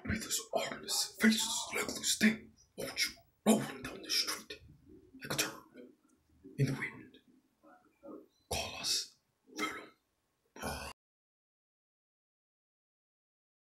May this armless, faceless, legless thing hold you rolling